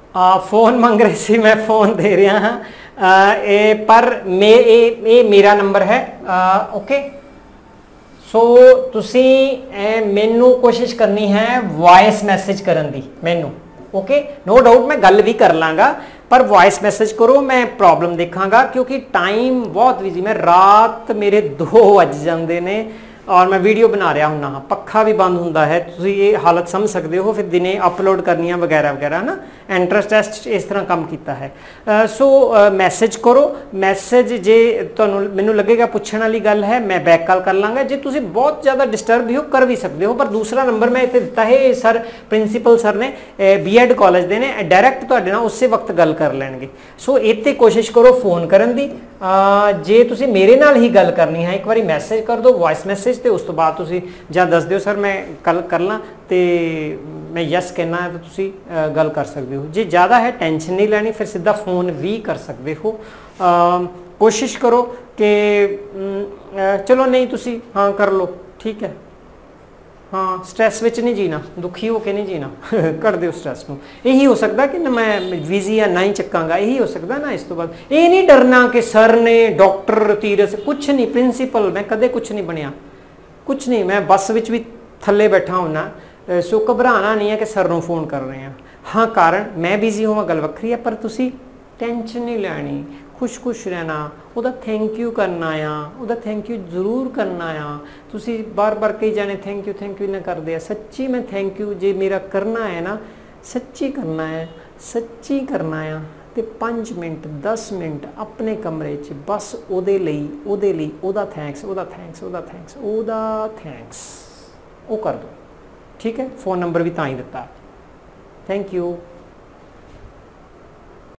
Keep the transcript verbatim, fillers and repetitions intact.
आ, phone मंग रहे सी, मैं फोन दे रहा हाँ, आ, ए, पर मे ए, ए मेरा नंबर है। आ, ओके, सो तुसी मैनू कोशिश करनी है वॉइस मैसेज करन दी मैनू। ओके, नो डाउट मैं गल भी कर लांगा, पर वॉइस मैसेज करो, मैं प्रॉब्लम देखांगा क्योंकि टाइम बहुत बिजी, मैं रात मेरे दो बज जाते ने और मैं वीडियो बना रहा हूँ हाँ, पक्खा भी बंद होंदा है, तुसी ये हालत समझ सकते हो, फिर दिने अपलोड करनियाँ वगैरह वगैरह ना, एंट्रेंस टेस्ट इस तरह काम किया है। सो मैसेज करो, मैसेज जे तुहानू मैनू लगेगा पुछण वाली गल है मैं बैक कॉल कर लाँगा, जे तुसी बहुत ज़्यादा डिस्टर्ब भी हो कर भी सकते हो, पर दूसरा नंबर मैं इत्थे दिता है सर प्रिंसीपल सर ने बी एड कॉलेज दे ने, डायरैक्ट तुहाडे नाल उस वक्त गल कर लैणगे। सो इत्थे कोशिश करो फोन करन दी, जे तुसी मेरे नाल ही गल करनी है एक बारी मैसेज कर दो वॉइस मैसेज, तो उस तो बाद तुसी जां दस दिओ सर मैं कल कर ला, तो मैं यस कहना है तो तुसी गल कर सकते हो। जे ज़्यादा है टेंशन नहीं लैनी, फिर सीधा फोन भी कर सकते हो। आ, कोशिश करो कि चलो नहीं तुसी हाँ कर लो, ठीक है, हाँ स्ट्रैस विच नहीं जीना, दुखी होके नहीं जीना कर दो स्ट्रैस को। यही हो सकता कि मैं बिजी या ना ही चक्कांगा, यही हो सकता ना। इस तो बाद ये नहीं डरना कि सर ने डॉक्टर तीरथ कुछ नहीं, प्रिंसीपल मैं कदे कुछ नहीं बनया, कुछ नहीं, मैं बस विच भी थले बैठा होना। सो घबराना नहीं है कि सर नूं फोन कर रहे हैं, हाँ कारण मैं बिजी होवां गल वक्री है, पर तुसी टेंशन नहीं लैनी, खुश खुश रहना, उहदा थैंक यू करना आ, उहदा थैंक यू जरूर करना आ। तुसी बार बार कई जाने थैंक यू थैंक यू ना करदे आ, सच्ची मैं थैंक यू जे मेरा करना है ना, सच्ची करना है, सच्ची करना आ, ते पाँच मिनट दस मिनट अपने कमरे च बस उहदे लई उहदे लई उहदा थैंक्स उहदा थैंक्स उहदा थैंक्स उहदा थैंक्स वो कर दो, ठीक है। फोन नंबर भी तां ही दिता। Thank you.